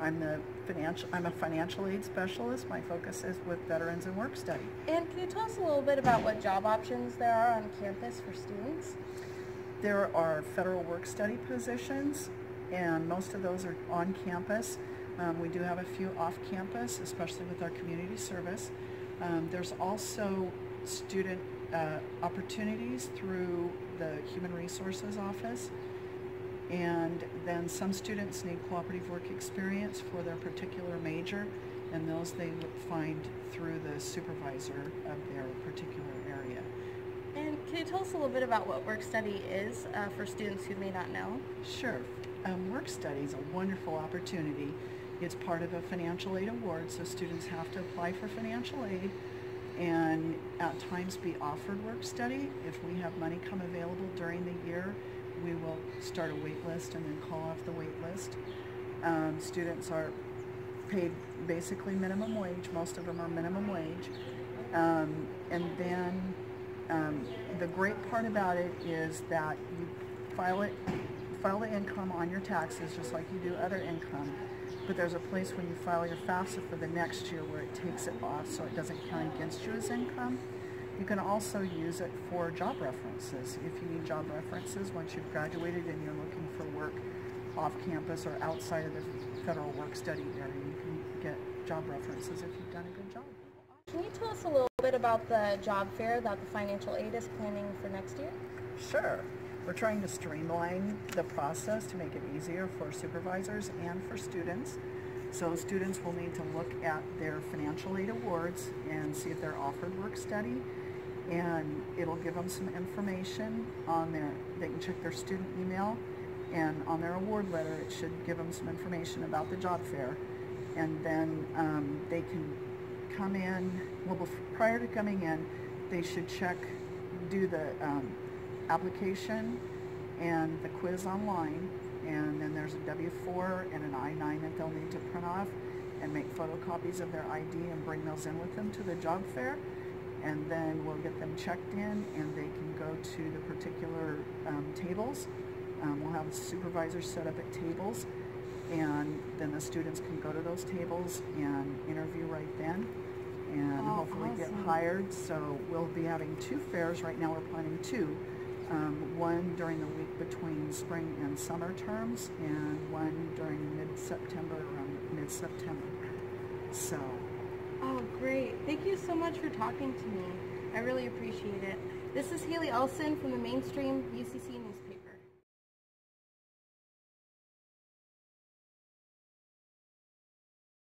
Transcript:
I'm a financial aid specialist. My focus is with veterans and work study. And can you tell us a little bit about what job options there are on campus for students? There are federal work study positions, and most of those are on campus. We do have a few off campus, especially with our community service. There's also student opportunities through the Human Resources Office, and then some students need cooperative work experience for their particular major, and those they would find through the supervisor of their particular area. And can you tell us a little bit about what work study is for students who may not know? Sure. Work study is a wonderful opportunity. It's part of a financial aid award, so students have to apply for financial aid and at times be offered work study. If we have money come available during the year, we will start a wait list and then call off the wait list. Students are paid basically minimum wage. Most of them are minimum wage. And then the great part about it is that you file the income on your taxes just like you do other income. But there's a place when you file your FAFSA for the next year where it takes it off so it doesn't count against you as income. You can also use it for job references. If you need job references once you've graduated and you're looking for work off campus or outside of the federal work study area, you can get job references if you've done a good job. Can you tell us a little bit about the job fair that the financial aid is planning for next year? Sure. We're trying to streamline the process to make it easier for supervisors and for students. So students will need to look at their financial aid awards and see if they're offered work study, and it'll give them some information on they can check their student email, and on their award letter it should give them some information about the job fair. And then they can come in, prior to coming in, they should do the application and the quiz online, and then there's a W-4 and an I-9 that they'll need to print off and make photocopies of their ID and bring those in with them to the job fair, and then we'll get them checked in and they can go to the particular tables. We'll have supervisors set up at tables, and then the students can go to those tables and interview right then and hopefully get hired. So we'll be having 2 fairs. Right now we're planning 2. One during the week between spring and summer terms, and one during mid-September, around mid-September. So. Oh, great. Thank you so much for talking to me. I really appreciate it. This is Haley Elson from the Mainstream UCC newspaper.